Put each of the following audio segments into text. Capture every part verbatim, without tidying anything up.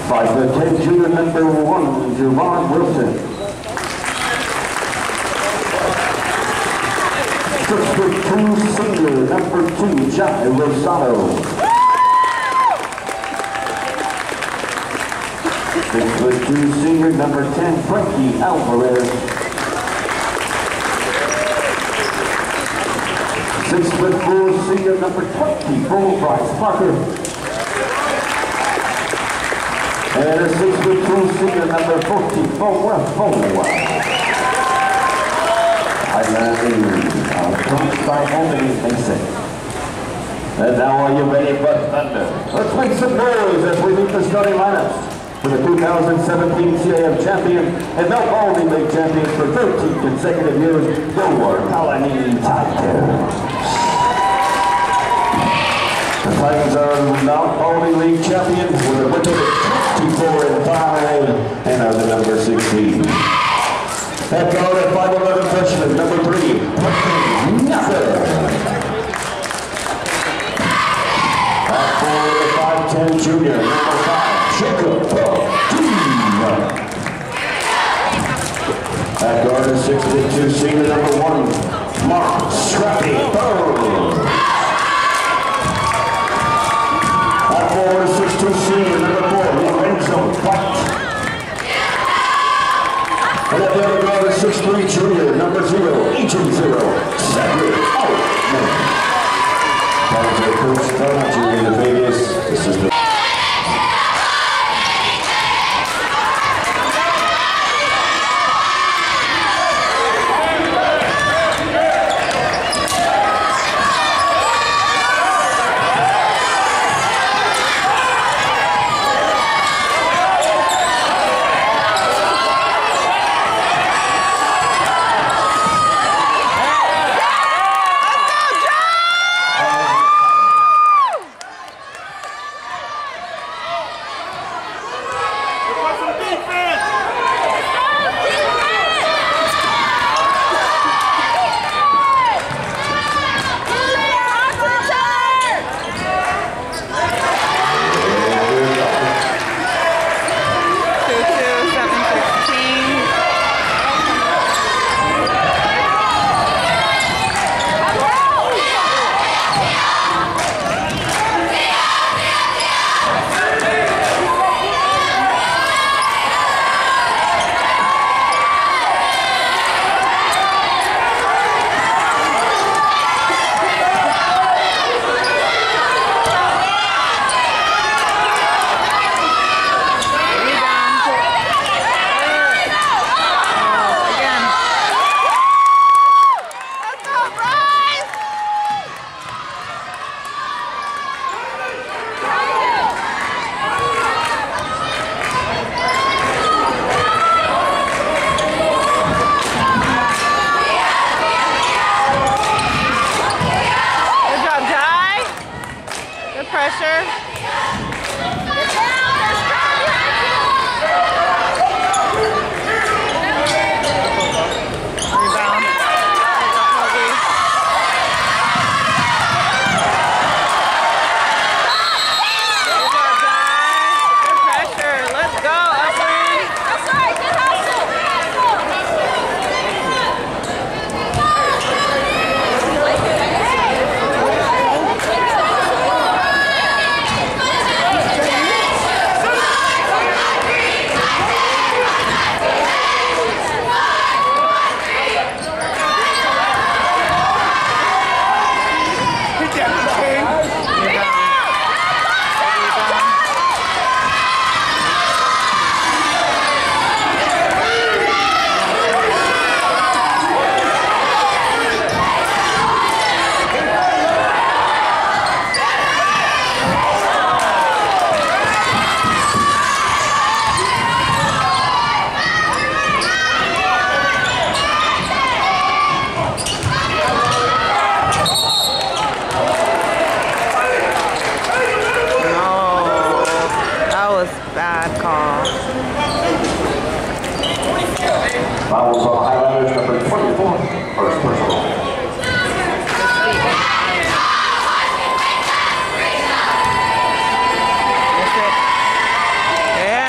Five foot ten junior number one, Javon Wilson. Six foot two senior number two, Jai Rosado. Six foot two senior number ten, Frankie Alvarez. Six foot four senior number twenty, Bull Bryce Parker. And a six foot two senior number fourteen, Boa Boa. Highlanding, uh, coached by Anthony Mason. And now are you ready for thunder? Let's make some noise as we meet the starting lineups for the two thousand seventeen C A F champion and Mount Albany League champions for thirteen consecutive years, Door Kalani Tigers. The Titans are Mount Albany League champions with a record of twenty-four and five and are the number sixteen. That guard at five eleven freshman, number three, Nothing. At four to five ten junior, number five, Jacob That guard is six foot two senior, number one, Mark Scrappy Burrows. At four to six two senior, number four, Lorenzo White. And at the other guard is six three junior, number zero, agent zero, Cedric Altman. That is our coach, Junior in Vegas. This is the Fouls on Highlanders number twenty-four, first personal. Yeah.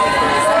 Thank you.